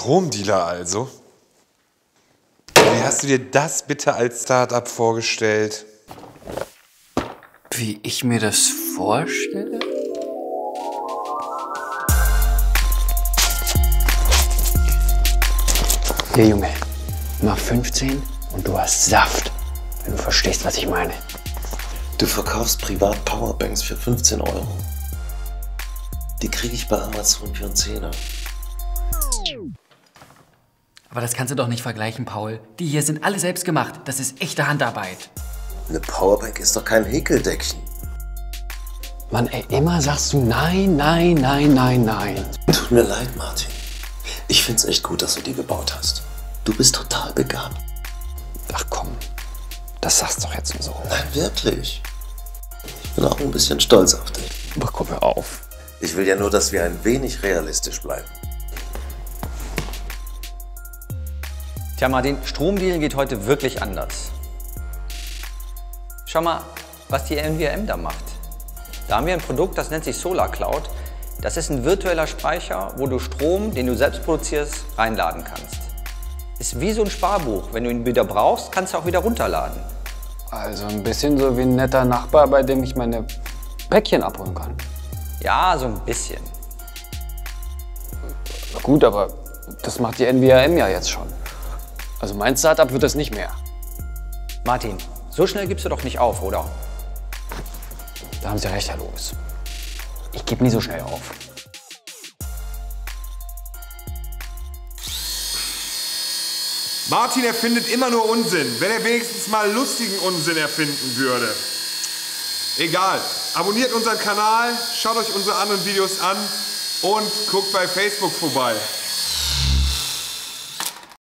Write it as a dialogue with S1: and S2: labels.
S1: Stromdealer also? Wie hast du dir das bitte als Start-up vorgestellt?
S2: Wie ich mir das vorstelle? Hier, Junge, mach 15 und du hast Saft, wenn du verstehst, was ich meine.
S3: Du verkaufst privat Powerbanks für 15 €. Die kriege ich bei Amazon für einen Zehner.
S2: Aber das kannst du doch nicht vergleichen, Paul. Die hier sind alle selbst gemacht. Das ist echte Handarbeit.
S3: Eine Powerbank ist doch kein Häkeldeckchen.
S2: Mann, ey, immer sagst du nein, nein, nein, nein, nein.
S3: Tut mir leid, Martin. Ich find's echt gut, dass du die gebaut hast. Du bist total begabt.
S2: Ach komm, das sagst du doch jetzt nur so.
S3: Nein, wirklich. Ich bin auch ein bisschen stolz auf dich.
S2: Ach komm, hör auf.
S3: Ich will ja nur, dass wir ein wenig realistisch bleiben.
S4: Tja, Martin, Stromdeal geht heute wirklich anders. Schau mal, was die NWRM da macht. Da haben wir ein Produkt, das nennt sich Solar Cloud. Das ist ein virtueller Speicher, wo du Strom, den du selbst produzierst, reinladen kannst. Ist wie so ein Sparbuch. Wenn du ihn wieder brauchst, kannst du auch wieder runterladen.
S2: Also ein bisschen so wie ein netter Nachbar, bei dem ich meine Päckchen abholen kann.
S4: Ja, so ein bisschen.
S2: Gut, aber das macht die NWRM ja jetzt schon. Also mein Startup wird das nicht mehr.
S4: Martin, so schnell gibst du doch nicht auf, oder?
S2: Da haben Sie recht, Herr Lewis. Ich gebe nie so schnell auf.
S1: Martin erfindet immer nur Unsinn, wenn er wenigstens mal lustigen Unsinn erfinden würde. Egal, abonniert unseren Kanal, schaut euch unsere anderen Videos an und guckt bei Facebook vorbei.